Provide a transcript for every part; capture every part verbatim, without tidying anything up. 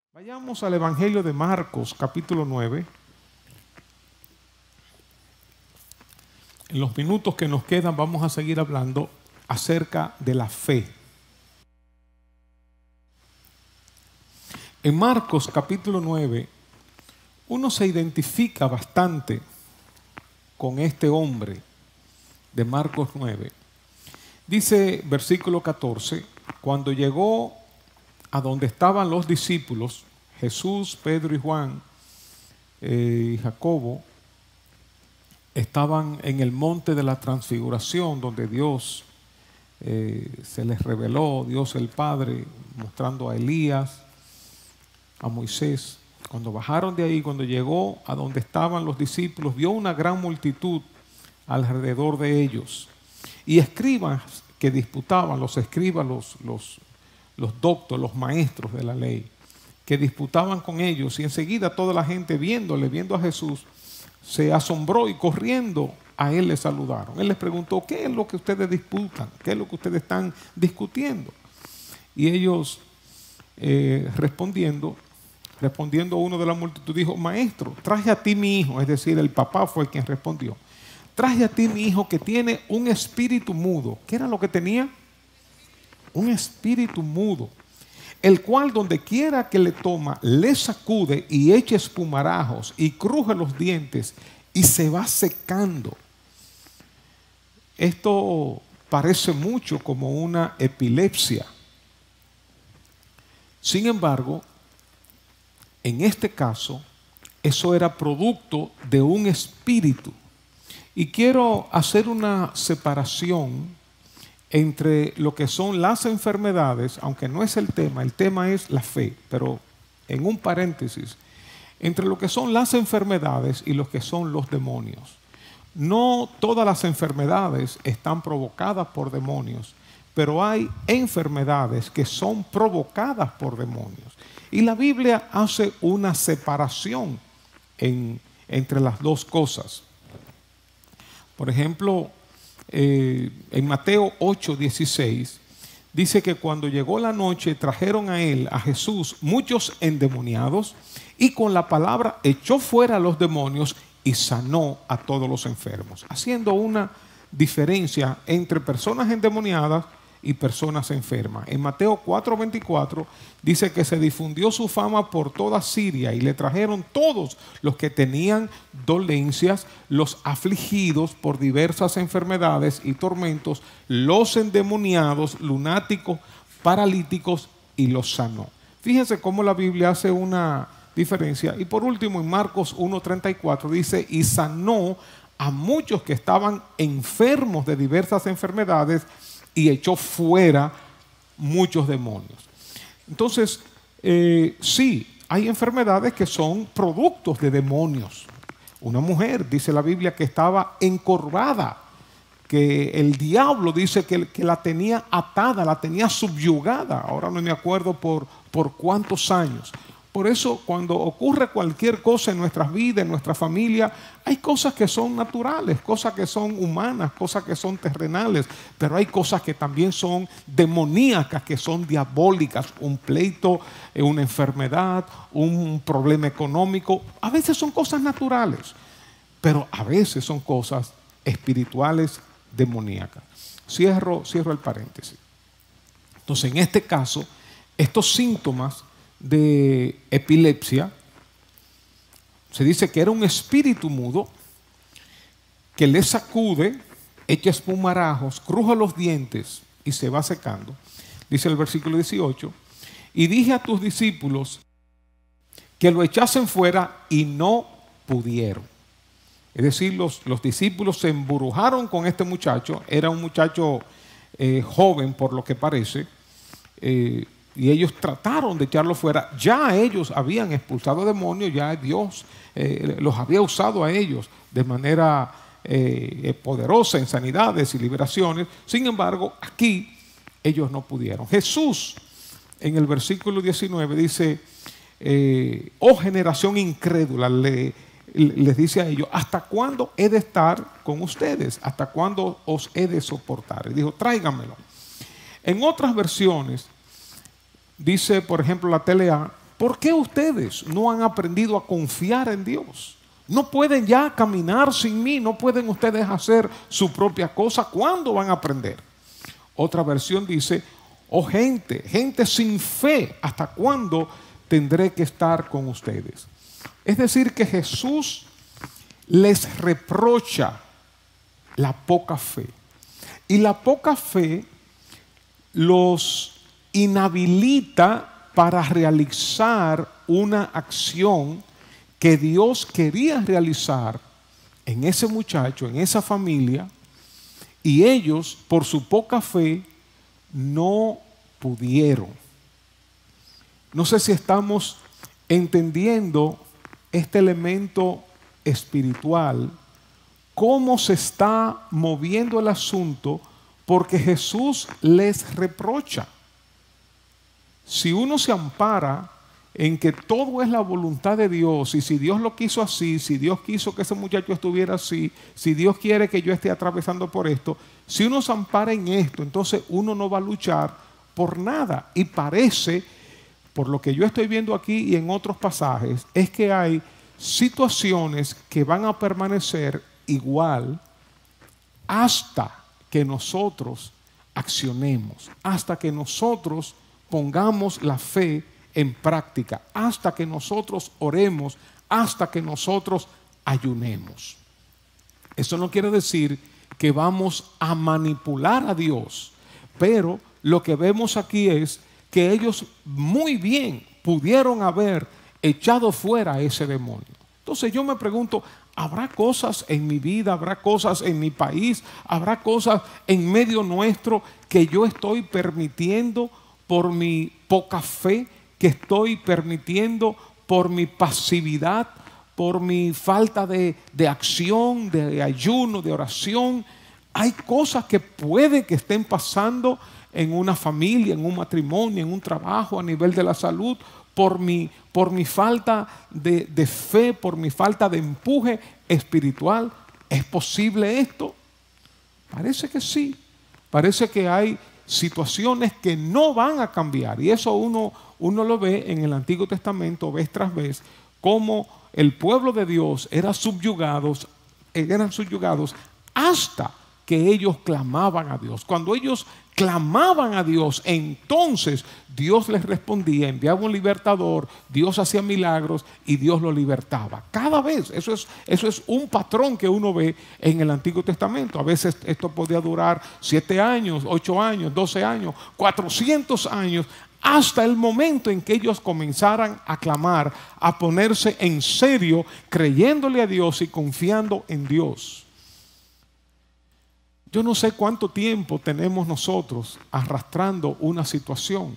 Vayamos al Evangelio de Marcos, capítulo nueve. En los minutos que nos quedan vamos a seguir hablando acerca de la fe. En Marcos, capítulo nueve, uno se identifica bastante con este hombre de Marcos nueve. Dice, versículo catorce, cuando llegó a donde estaban los discípulos, Jesús, Pedro y Juan eh, y Jacobo, estaban en el monte de la transfiguración, donde Dios eh, se les reveló, Dios el Padre, mostrando a Elías, a Moisés. Cuando bajaron de ahí, cuando llegó a donde estaban los discípulos, vio una gran multitud alrededor de ellos. Y escribas que disputaban, los escribas, los, los, los doctos, los maestros de la ley, que disputaban con ellos. Y enseguida toda la gente viéndole, viendo a Jesús, se asombró y corriendo a él le saludaron. Él les preguntó, ¿qué es lo que ustedes disputan? ¿Qué es lo que ustedes están discutiendo? Y ellos eh, respondiendo, respondiendo uno de la multitud dijo, maestro, traje a ti mi hijo, es decir, el papá fue quien respondió. Traje a ti mi hijo que tiene un espíritu mudo. ¿Qué era lo que tenía? Un espíritu mudo, el cual donde quiera que le toma, le sacude y echa espumarajos y cruje los dientes y se va secando. Esto parece mucho como una epilepsia. Sin embargo, en este caso, eso era producto de un espíritu. Y quiero hacer una separación entre lo que son las enfermedades, aunque no es el tema, el tema es la fe, pero en un paréntesis, entre lo que son las enfermedades y lo que son los demonios. No todas las enfermedades están provocadas por demonios, pero hay enfermedades que son provocadas por demonios. Y la Biblia hace una separación en, entre las dos cosas. Por ejemplo, eh, en Mateo ocho, dieciséis, dice que cuando llegó la noche trajeron a él, a Jesús, muchos endemoniados y con la palabra echó fuera a los demonios y sanó a todos los enfermos, haciendo una diferencia entre personas endemoniadas y personas enfermas. En Mateo cuatro, veinticuatro dice que se difundió su fama por toda Siria y le trajeron todos los que tenían dolencias, los afligidos por diversas enfermedades y tormentos, los endemoniados, lunáticos, paralíticos, y los sanó. Fíjense cómo la Biblia hace una diferencia. Y por último, en Marcos uno, treinta y cuatro dice, y sanó a muchos que estaban enfermos de diversas enfermedades y echó fuera muchos demonios. Entonces, eh, sí, hay enfermedades que son productos de demonios. Una mujer, dice la Biblia, que estaba encorvada, que el diablo dice que, que la tenía atada, la tenía subyugada. Ahora no me acuerdo por, por cuántos años. Por eso, cuando ocurre cualquier cosa en nuestras vidas, en nuestra familia, hay cosas que son naturales, cosas que son humanas, cosas que son terrenales, pero hay cosas que también son demoníacas, que son diabólicas, un pleito, una enfermedad, un problema económico. A veces son cosas naturales, pero a veces son cosas espirituales demoníacas. Cierro, cierro el paréntesis. Entonces, en este caso, estos síntomas de epilepsia, se dice que era un espíritu mudo que le sacude, echa espumarajos, cruje los dientes y se va secando. Dice el versículo dieciocho, y dije a tus discípulos que lo echasen fuera y no pudieron. Es decir, los, los discípulos se emburujaron con este muchacho. Era un muchacho eh, joven por lo que parece, eh, y ellos trataron de echarlo fuera. Ya ellos habían expulsado demonios, ya Dios eh, los había usado a ellos de manera eh, poderosa en sanidades y liberaciones. Sin embargo, aquí ellos no pudieron. Jesús en el versículo diecinueve dice, eh, oh generación incrédula, le, les dice a ellos, ¿hasta cuándo he de estar con ustedes? ¿Hasta cuándo os he de soportar? Y dijo, tráigamelo. En otras versiones dice, por ejemplo, la T L A, ¿por qué ustedes no han aprendido a confiar en Dios? No pueden ya caminar sin mí, no pueden ustedes hacer su propia cosa. ¿Cuándo van a aprender? Otra versión dice, oh gente, gente sin fe, ¿hasta cuándo tendré que estar con ustedes? Es decir, que Jesús les reprocha la poca fe. Y la poca fe los inhabilita para realizar una acción que Dios quería realizar en ese muchacho, en esa familia, y ellos, por su poca fe, no pudieron. No sé si estamos entendiendo este elemento espiritual, cómo se está moviendo el asunto, porque Jesús les reprocha. Si uno se ampara en que todo es la voluntad de Dios, y si Dios lo quiso así, si Dios quiso que ese muchacho estuviera así, si Dios quiere que yo esté atravesando por esto, si uno se ampara en esto, entonces uno no va a luchar por nada. Y parece, por lo que yo estoy viendo aquí y en otros pasajes, es que hay situaciones que van a permanecer igual hasta que nosotros accionemos, hasta que nosotros pongamos la fe en práctica, hasta que nosotros oremos, hasta que nosotros ayunemos. Eso no quiere decir que vamos a manipular a Dios, pero lo que vemos aquí es que ellos muy bien pudieron haber echado fuera a ese demonio. Entonces yo me pregunto, ¿habrá cosas en mi vida, habrá cosas en mi país, habrá cosas en medio nuestro que yo estoy permitiendo por mi poca fe, que estoy permitiendo por mi pasividad, por mi falta de, de acción, de ayuno, de oración? Hay cosas que puede que estén pasando en una familia, en un matrimonio, en un trabajo, a nivel de la salud, por mi, por mi falta de, de fe, por mi falta de empuje espiritual. ¿Es posible esto? Parece que sí. Parece que hay situaciones que no van a cambiar, y eso uno, uno lo ve en el Antiguo Testamento vez tras vez, cómo el pueblo de Dios era subyugados, eran subyugados hasta que ellos clamaban a Dios. Cuando ellos clamaban a Dios, entonces Dios les respondía, enviaba un libertador, Dios hacía milagros y Dios lo libertaba. Cada vez, eso es, eso es un patrón que uno ve en el Antiguo Testamento. A veces esto podía durar siete años, ocho años, doce años, cuatrocientos años, hasta el momento en que ellos comenzaran a clamar, a ponerse en serio, creyéndole a Dios y confiando en Dios. Yo no sé cuánto tiempo tenemos nosotros arrastrando una situación.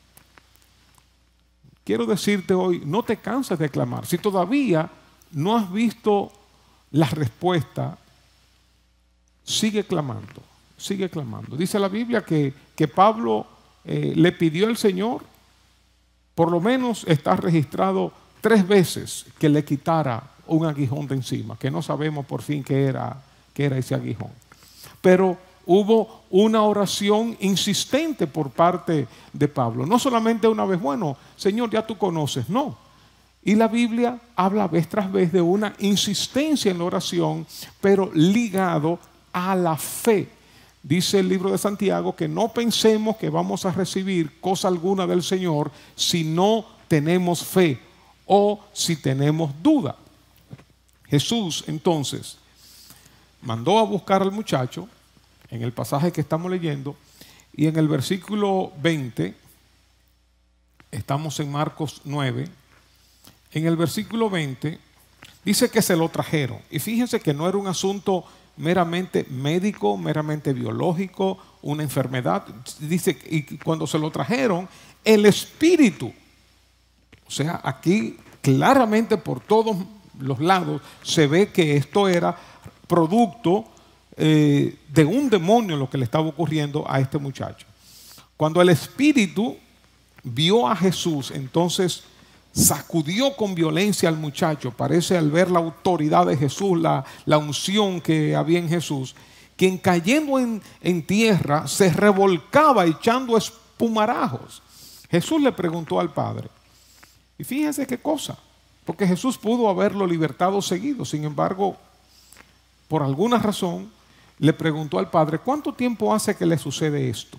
Quiero decirte hoy, no te canses de clamar. Si todavía no has visto la respuesta, sigue clamando, sigue clamando. Dice la Biblia que, que Pablo eh, le pidió al Señor, por lo menos está registrado tres veces, que le quitara un aguijón de encima, que no sabemos por fin qué era, qué era ese aguijón. Pero hubo una oración insistente por parte de Pablo. No solamente una vez, bueno, Señor, ya tú conoces, no. Y la Biblia habla vez tras vez de una insistencia en la oración, pero ligado a la fe. Dice el libro de Santiago que no pensemos que vamos a recibir cosa alguna del Señor si no tenemos fe o si tenemos duda. Jesús, entonces, mandó a buscar al muchacho en el pasaje que estamos leyendo, y en el versículo veinte, estamos en Marcos nueve, en el versículo veinte dice que se lo trajeron. Y fíjense que no era un asunto meramente médico, meramente biológico, una enfermedad. Dice, y cuando se lo trajeron, el espíritu, o sea, aquí claramente por todos los lados se ve que esto era producto eh, de un demonio lo que le estaba ocurriendo a este muchacho. Cuando el espíritu vio a Jesús, entonces sacudió con violencia al muchacho. Parece, al ver la autoridad de Jesús, la, la unción que había en Jesús, quien cayendo en, en tierra se revolcaba echando espumarajos. Jesús le preguntó al padre, Y fíjense qué cosa, porque Jesús pudo haberlo libertado seguido. Sin embargo, por alguna razón, le preguntó al padre, ¿cuánto tiempo hace que le sucede esto?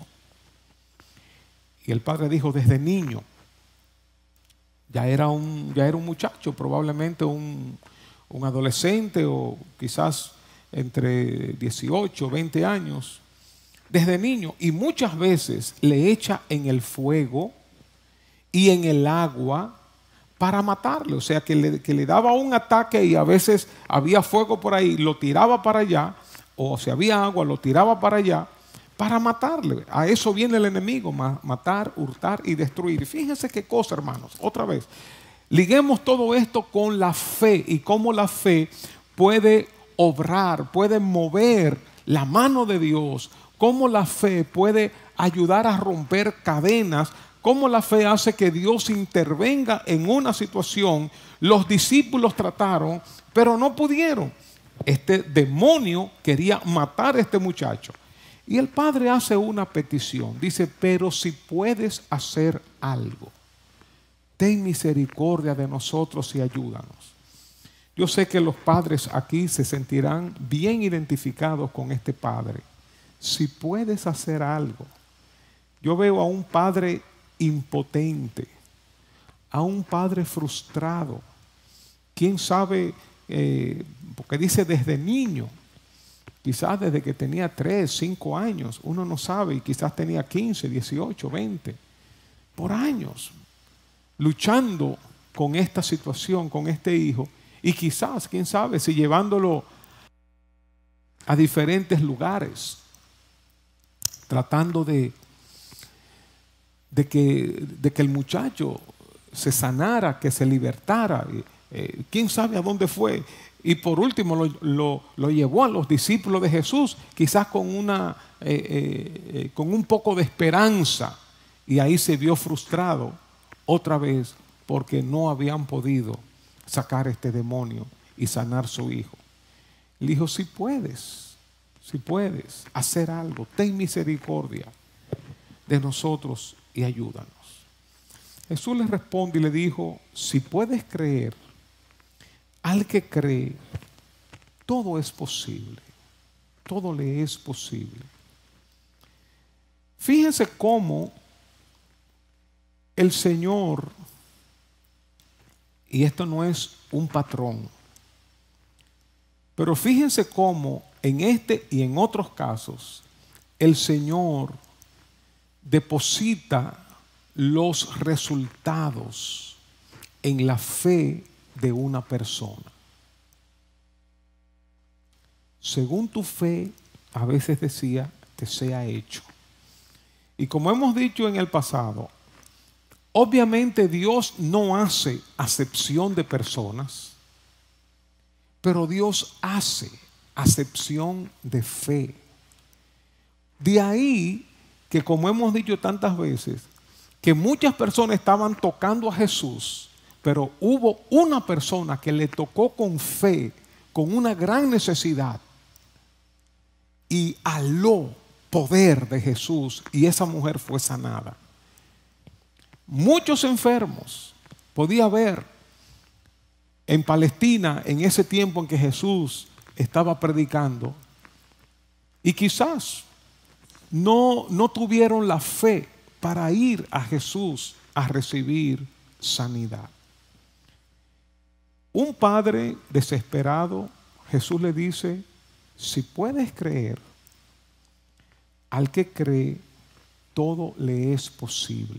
Y el padre dijo, desde niño. Ya era un, ya era un muchacho, probablemente un, un adolescente o quizás entre dieciocho, veinte años. Desde niño. Y muchas veces le echa en el fuego y en el agua para matarle. O sea, que le, que le daba un ataque y a veces había fuego por ahí, lo tiraba para allá, o si había agua, lo tiraba para allá para matarle. A eso viene el enemigo, matar, hurtar y destruir. Y fíjense qué cosa, hermanos, otra vez. Liguemos todo esto con la fe y cómo la fe puede obrar, puede mover la mano de Dios, cómo la fe puede ayudar a romper cadenas, cómo la fe hace que Dios intervenga en una situación. Los discípulos trataron, pero no pudieron. Este demonio quería matar a este muchacho. Y el padre hace una petición. Dice, pero si puedes hacer algo, ten misericordia de nosotros y ayúdanos. Yo sé que los padres aquí se sentirán bien identificados con este padre. Si puedes hacer algo. Yo veo a un padre impotente, a un padre frustrado. ¿Quién sabe? Eh, porque dice desde niño. Quizás desde que tenía tres, cinco años, uno no sabe, y quizás tenía quince, dieciocho, veinte, por años, luchando con esta situación, con este hijo, y quizás, quién sabe, si llevándolo a diferentes lugares, tratando de, de, que, de que el muchacho se sanara, que se libertara, eh, quién sabe a dónde fue. Y por último lo, lo, lo llevó a los discípulos de Jesús, quizás con, una, eh, eh, eh, con un poco de esperanza. Y ahí se vio frustrado otra vez porque no habían podido sacar este demonio y sanar su hijo. Le dijo, si puedes, si puedes hacer algo, ten misericordia de nosotros y ayúdanos. Jesús le responde y le dijo, si puedes creer, al que cree, todo es posible. Todo le es posible. Fíjense cómo el Señor, y esto no es un patrón, pero fíjense cómo en este y en otros casos, el Señor deposita los resultados en la fe de una persona. Según tu fe, a veces decía, te sea hecho. Y como hemos dicho en el pasado, obviamente Dios no hace acepción de personas, pero Dios hace acepción de fe. De ahí que, como hemos dicho tantas veces, que muchas personas estaban tocando a Jesús, pero hubo una persona que le tocó con fe, con una gran necesidad, y aló poder de Jesús, y esa mujer fue sanada. Muchos enfermos podía haber en Palestina en ese tiempo en que Jesús estaba predicando, y quizás no, no tuvieron la fe para ir a Jesús a recibir sanidad. Un padre desesperado, Jesús le dice, si puedes creer, al que cree, todo le es posible.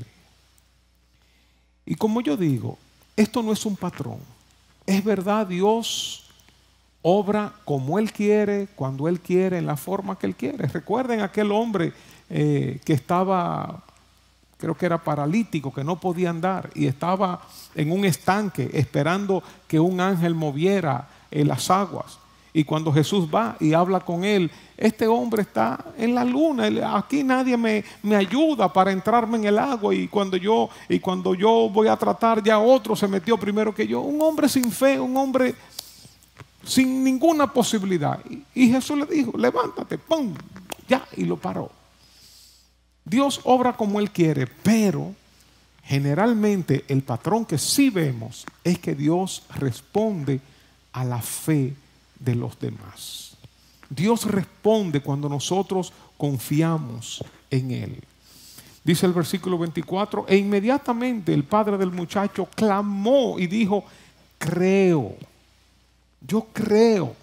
Y como yo digo, esto no es un patrón. Es verdad, Dios obra como Él quiere, cuando Él quiere, en la forma que Él quiere. Recuerden aquel hombre eh, que estaba, creo que era paralítico, que no podía andar y estaba en un estanque esperando que un ángel moviera eh, las aguas. Y cuando Jesús va y habla con él, este hombre está en la luna, aquí nadie me, me ayuda para entrarme en el agua, y cuando, yo, y cuando yo voy a tratar, ya otro se metió primero que yo. Un hombre sin fe, un hombre sin ninguna posibilidad. Y, y Jesús le dijo, levántate, ¡pum!, ya, y lo paró. Dios obra como Él quiere, pero generalmente el patrón que sí vemos es que Dios responde a la fe de los demás. Dios responde cuando nosotros confiamos en Él. Dice el versículo veinticuatro, e inmediatamente el padre del muchacho clamó y dijo, creo, yo creo,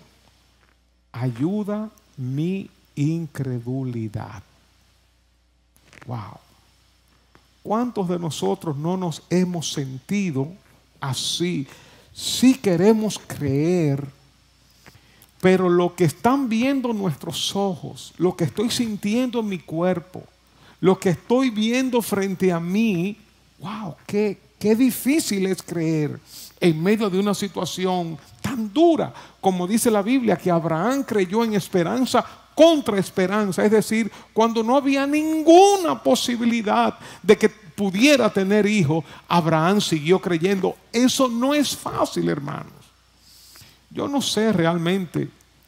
ayuda mi incredulidad. Wow. ¿Cuántos de nosotros no nos hemos sentido así? Sí queremos creer, pero lo que están viendo nuestros ojos, lo que estoy sintiendo en mi cuerpo, lo que estoy viendo frente a mí, wow, qué, qué difícil es creer en medio de una situación tan dura, como dice la Biblia, que Abraham creyó en esperanza contra esperanza, es decir, cuando no había ninguna posibilidad de que pudiera tener hijos, Abraham siguió creyendo. Eso no es fácil, hermanos. Yo no sé realmente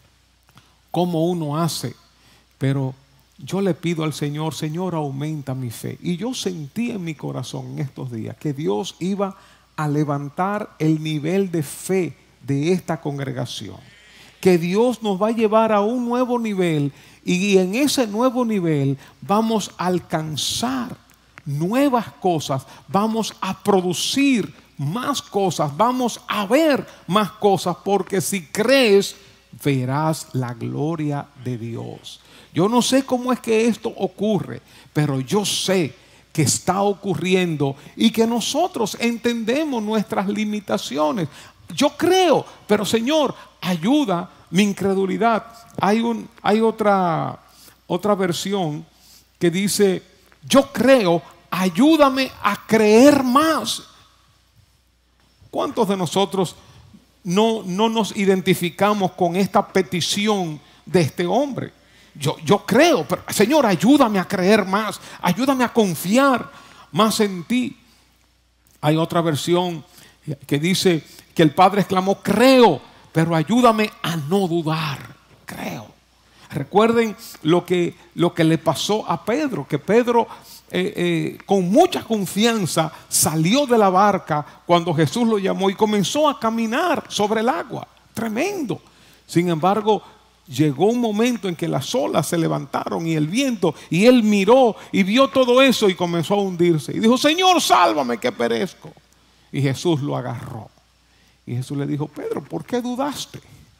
cómo uno hace, pero yo le pido al Señor, Señor, aumenta mi fe. Y yo sentí en mi corazón en estos días que Dios iba a levantar el nivel de fe de esta congregación. Que Dios nos va a llevar a un nuevo nivel y en ese nuevo nivel vamos a alcanzar nuevas cosas, vamos a producir más cosas, vamos a ver más cosas, porque si crees, verás la gloria de Dios. Yo no sé cómo es que esto ocurre, pero yo sé que está ocurriendo y que nosotros entendemos nuestras limitaciones. Yo creo, pero Señor, ayuda mi incredulidad. Hay, un, hay otra, otra versión que dice, yo creo, ayúdame a creer más. ¿Cuántos de nosotros no, no nos identificamos con esta petición de este hombre? Yo, yo creo, pero Señor, ayúdame a creer más, ayúdame a confiar más en ti. Hay otra versión que dice que el padre exclamó, creo, pero ayúdame a no dudar, creo. Recuerden lo que, lo que le pasó a Pedro, que Pedro eh, eh, con mucha confianza salió de la barca cuando Jesús lo llamó y comenzó a caminar sobre el agua. Tremendo. Sin embargo, llegó un momento en que las olas se levantaron y el viento, y él miró y vio todo eso y comenzó a hundirse. Y dijo, Señor, sálvame que perezco. Y Jesús lo agarró. Y Jesús le dijo, Pedro, ¿por qué dudaste?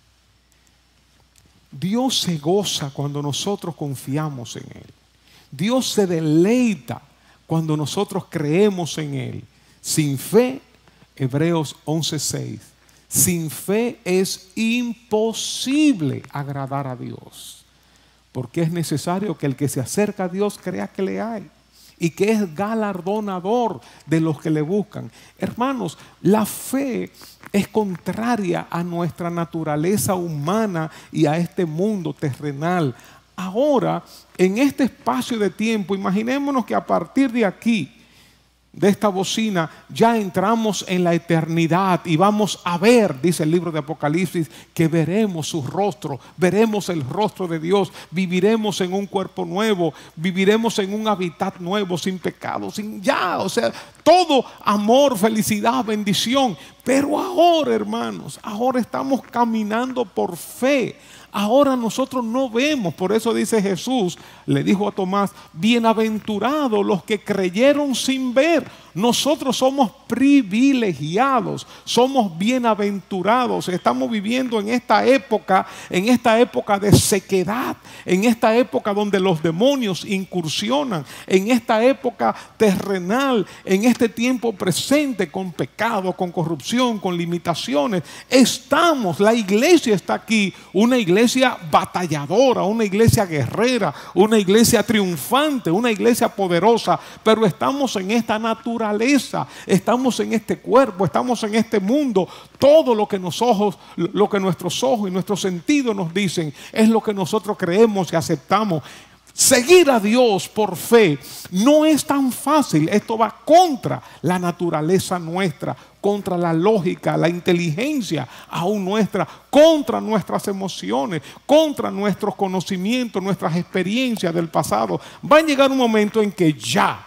Dios se goza cuando nosotros confiamos en Él. Dios se deleita cuando nosotros creemos en Él. Sin fe, Hebreos once seis, sin fe es imposible agradar a Dios, porque es necesario que el que se acerca a Dios crea que le hay y que es galardonador de los que le buscan. Hermanos, la fe es contraria a nuestra naturaleza humana y a este mundo terrenal. Ahora, en este espacio de tiempo, imaginémonos que a partir de aquí, de esta bocina, ya entramos en la eternidad y vamos a ver, dice el libro de Apocalipsis, que veremos su rostro, veremos el rostro de Dios, viviremos en un cuerpo nuevo, viviremos en un hábitat nuevo, sin pecado, sin ya, o sea, todo amor, felicidad, bendición. Pero ahora, hermanos, ahora estamos caminando por fe. Ahora nosotros no vemos, por eso dice Jesús, le dijo a Tomás, bienaventurados los que creyeron sin ver. Nosotros somos privilegiados, somos bienaventurados. Estamos viviendo en esta época, en esta época de sequedad, en esta época donde los demonios incursionan, en esta época terrenal, en este tiempo presente con pecado, con corrupción, con limitaciones. Estamos, la iglesia está aquí, una iglesia batalladora, una iglesia guerrera, una iglesia triunfante, una iglesia poderosa, pero estamos en esta naturaleza. Estamos en este cuerpo, estamos en este mundo. Todo lo que, nos ojos, lo que nuestros ojos y nuestros sentidos nos dicen es lo que nosotros creemos y aceptamos. Seguir a Dios por fe no es tan fácil. Esto va contra la naturaleza nuestra, contra la lógica, la inteligencia aún nuestra, contra nuestras emociones, contra nuestros conocimientos, nuestras experiencias del pasado. Va a llegar un momento en que ya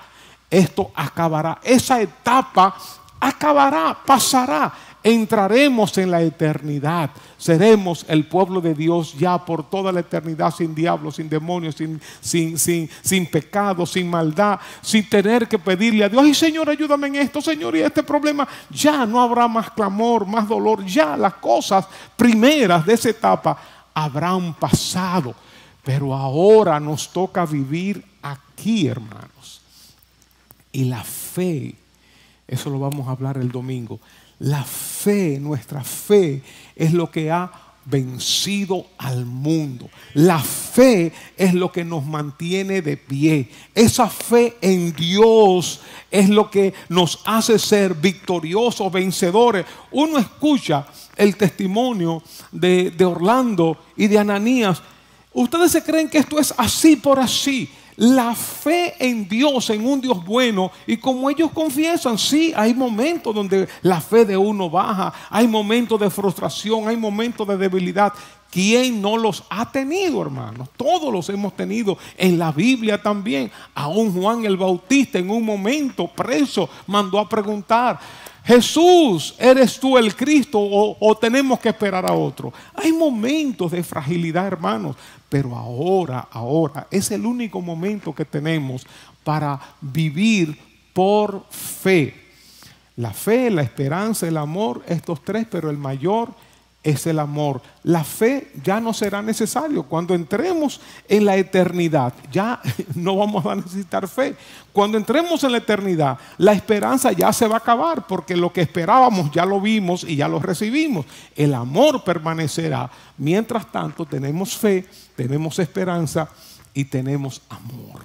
Esto acabará, esa etapa acabará, pasará. Entraremos en la eternidad. Seremos el pueblo de Dios ya por toda la eternidad, sin diablos, sin demonios, sin, sin, sin, sin pecado, sin maldad, sin tener que pedirle a Dios: ay, Señor, ayúdame en esto, Señor, y este problema. Ya no habrá más clamor, más dolor. Ya las cosas primeras de esa etapa habrán pasado. Pero ahora nos toca vivir aquí, hermanos. Y la fe, eso lo vamos a hablar el domingo. La fe, nuestra fe, es lo que ha vencido al mundo. La fe es lo que nos mantiene de pie. Esa fe en Dios es lo que nos hace ser victoriosos, vencedores. Uno escucha el testimonio de, de Orlando y de Ananías. Ustedes se creen que esto es así por así. La fe en Dios, en un Dios bueno, y como ellos confiesan, sí, hay momentos donde la fe de uno baja, hay momentos de frustración, hay momentos de debilidad. ¿Quién no los ha tenido, hermanos? Todos los hemos tenido. En la Biblia también. Aún Juan el Bautista, en un momento preso, mandó a preguntar: Jesús, ¿eres tú el Cristo o, o tenemos que esperar a otro? Hay momentos de fragilidad, hermanos, pero ahora, ahora es el único momento que tenemos para vivir por fe. La fe, la esperanza, el amor, estos tres, pero el mayor es el amor. La fe ya no será necesario. Cuando entremos en la eternidad, ya no vamos a necesitar fe. Cuando entremos en la eternidad, la esperanza ya se va a acabar, porque lo que esperábamos ya lo vimos y ya lo recibimos. El amor permanecerá. Mientras tanto, tenemos fe, tenemos esperanza y tenemos amor.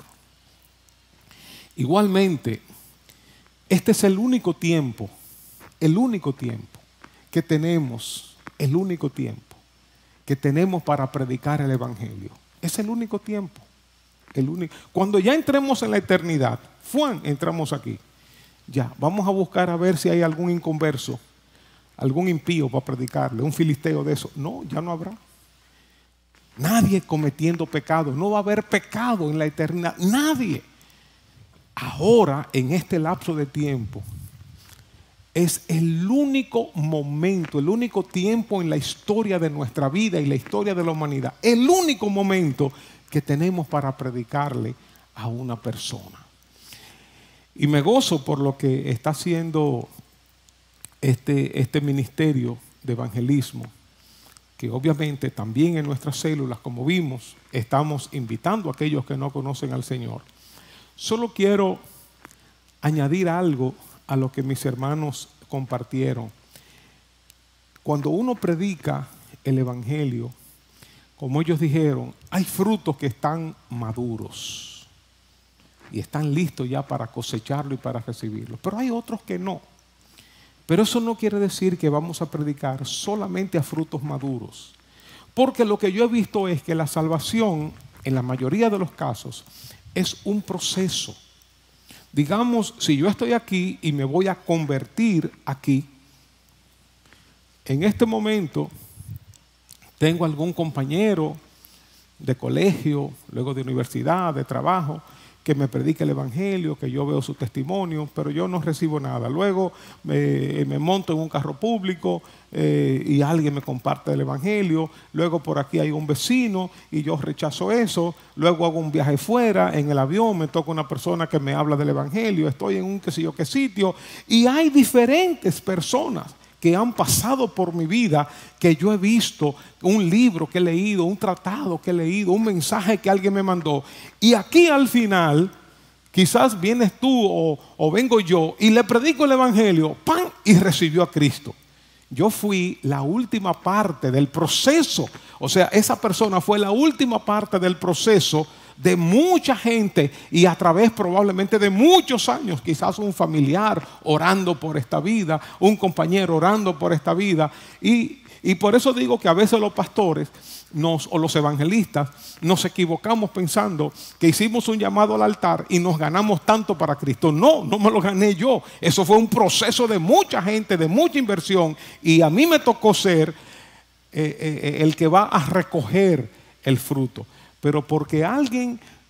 Igualmente, este es el único tiempo, el único tiempo que tenemos. El único tiempo que tenemos para predicar el Evangelio. Es el único tiempo. El único. Cuando ya entremos en la eternidad, ¡fuan!, entramos aquí. Ya, vamos a buscar a ver si hay algún inconverso, algún impío para predicarle, un filisteo de eso. No, ya no habrá. Nadie cometiendo pecado. No va a haber pecado en la eternidad. Nadie. Ahora, en este lapso de tiempo, es el único momento, el único tiempo en la historia de nuestra vida y la historia de la humanidad, el único momento que tenemos para predicarle a una persona. Y me gozo por lo que está haciendo este, este ministerio de evangelismo, que obviamente también en nuestras células, como vimos, estamos invitando a aquellos que no conocen al Señor. Solo quiero añadir algo a lo que mis hermanos compartieron. Cuando uno predica el Evangelio, como ellos dijeron, hay frutos que están maduros y están listos ya para cosecharlo y para recibirlo, pero hay otros que no. Pero eso no quiere decir que vamos a predicar solamente a frutos maduros, porque lo que yo he visto es que la salvación, en la mayoría de los casos, es un proceso. Digamos, si yo estoy aquí y me voy a convertir aquí, en este momento tengo algún compañero de colegio, luego de universidad, de trabajo, que me predica el Evangelio, que yo veo su testimonio, pero yo no recibo nada. Luego me, me monto en un carro público eh, y alguien me comparte el Evangelio. Luego por aquí hay un vecino y yo rechazo eso. Luego hago un viaje fuera, en el avión me toca una persona que me habla del Evangelio. Estoy en un qué sé yo qué sitio. Y hay diferentes personas que han pasado por mi vida, que yo he visto, un libro que he leído, un tratado que he leído, un mensaje que alguien me mandó. Y aquí al final, quizás vienes tú o, o vengo yo y le predico el Evangelio, ¡pam!, y recibió a Cristo. Yo fui la última parte del proceso. O sea, esa persona fue la última parte del proceso de mucha gente y a través probablemente de muchos años, quizás un familiar orando por esta vida, un compañero orando por esta vida. Y, y por eso digo que a veces los pastores nos, o los evangelistas nos equivocamos pensando que hicimos un llamado al altar y nos ganamos tanto para Cristo. No, no me lo gané yo. Eso fue un proceso de mucha gente, de mucha inversión, y a mí me tocó ser eh, eh, el que va a recoger el fruto. Pero porque alguien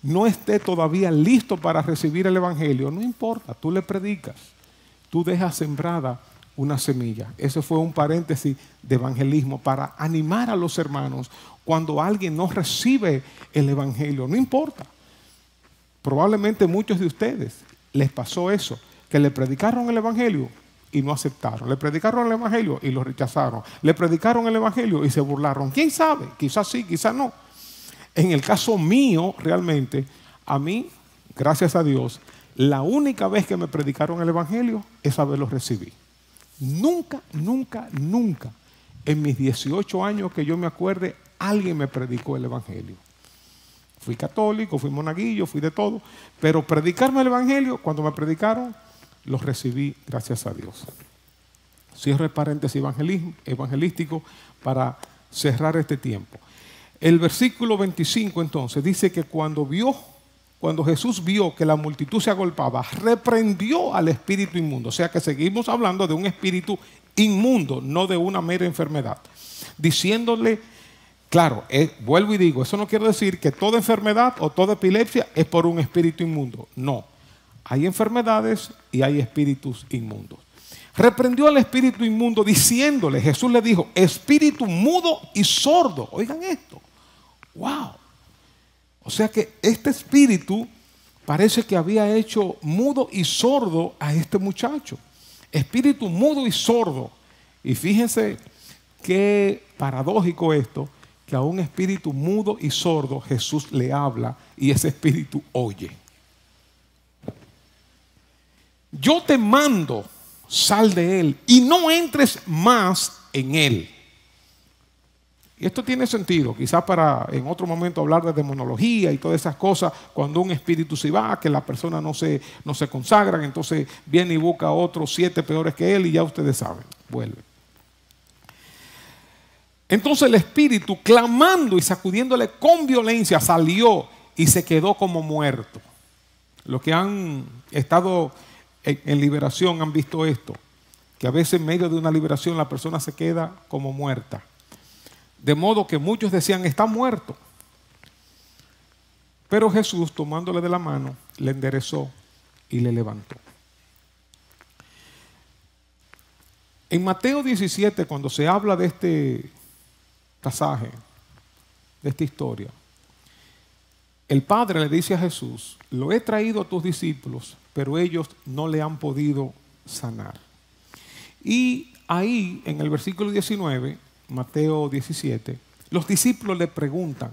no esté todavía listo para recibir el Evangelio, no importa, tú le predicas, tú dejas sembrada una semilla. Ese fue un paréntesis de evangelismo para animar a los hermanos cuando alguien no recibe el Evangelio, no importa. Probablemente muchos de ustedes les pasó eso, que le predicaron el Evangelio y no aceptaron. Le predicaron el Evangelio y lo rechazaron. Le predicaron el Evangelio y se burlaron. ¿Quién sabe? Quizás sí, quizás no. En el caso mío, realmente, a mí, gracias a Dios, la única vez que me predicaron el Evangelio, esa vez lo recibí. Nunca, nunca, nunca, en mis dieciocho años que yo me acuerde, alguien me predicó el Evangelio. Fui católico, fui monaguillo, fui de todo, pero predicarme el Evangelio, cuando me predicaron, lo recibí, gracias a Dios. Cierro el paréntesis evangelístico para cerrar este tiempo. El versículo veinticinco entonces dice que cuando vio, cuando Jesús vio que la multitud se agolpaba, reprendió al espíritu inmundo. O sea que seguimos hablando de un espíritu inmundo, no de una mera enfermedad. Diciéndole, claro, eh, vuelvo y digo, eso no quiere decir que toda enfermedad o toda epilepsia es por un espíritu inmundo. No, hay enfermedades y hay espíritus inmundos. Reprendió al espíritu inmundo diciéndole, Jesús le dijo, espíritu mudo y sordo. Oigan esto. ¡Wow! O sea que este espíritu parece que había hecho mudo y sordo a este muchacho. Espíritu mudo y sordo. Y fíjense qué paradójico esto, que a un espíritu mudo y sordo Jesús le habla y ese espíritu oye. Yo te mando, sal de él y no entres más en él. Y esto tiene sentido, quizás para en otro momento hablar de demonología y todas esas cosas, cuando un espíritu se va, que la persona no se, no se consagra, entonces viene y busca a otros siete peores que él y ya ustedes saben, vuelve. Entonces el espíritu, clamando y sacudiéndole con violencia, salió y se quedó como muerto. Los que han estado en, en liberación han visto esto, que a veces en medio de una liberación la persona se queda como muerta. De modo que muchos decían, está muerto. Pero Jesús, tomándole de la mano, le enderezó y le levantó. En Mateo diecisiete, cuando se habla de este pasaje, de esta historia, el Padre le dice a Jesús, lo he traído a tus discípulos, pero ellos no le han podido sanar. Y ahí, en el versículo diecinueve, Mateo diecisiete, los discípulos le preguntan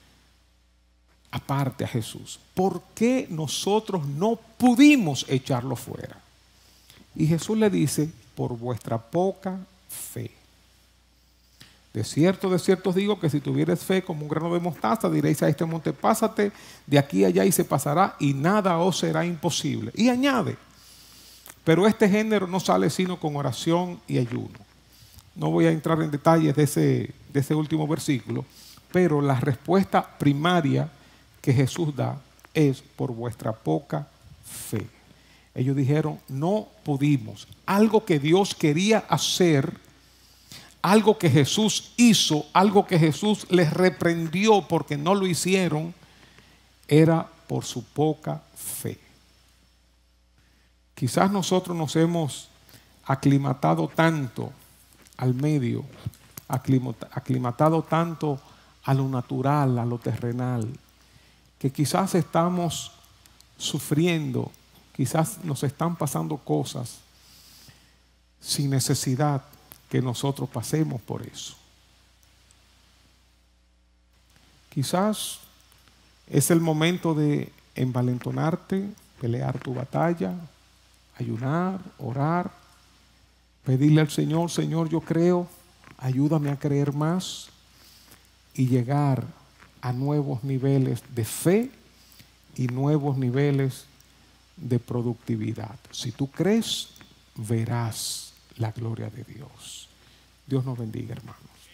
aparte a Jesús, ¿por qué nosotros no pudimos echarlo fuera? Y Jesús le dice, por vuestra poca fe. De cierto, de cierto os digo que si tuvieres fe como un grano de mostaza, diréis a este monte, pásate de aquí a allá y se pasará y nada os será imposible. Y añade, pero este género no sale sino con oración y ayuno. No voy a entrar en detalles de ese, de ese último versículo, pero la respuesta primaria que Jesús da es por vuestra poca fe. Ellos dijeron, no pudimos. Algo que Dios quería hacer, algo que Jesús hizo, algo que Jesús les reprendió porque no lo hicieron, era por su poca fe. Quizás nosotros nos hemos aclimatado tanto al medio, aclimatado tanto a lo natural, a lo terrenal, que quizás estamos sufriendo, quizás nos están pasando cosas sin necesidad que nosotros pasemos por eso. Quizás es el momento de envalentonarte, pelear tu batalla, ayunar, orar, pedirle al Señor, Señor, yo creo, ayúdame a creer más y llegar a nuevos niveles de fe y nuevos niveles de productividad. Si tú crees, verás la gloria de Dios. Dios nos bendiga, hermanos.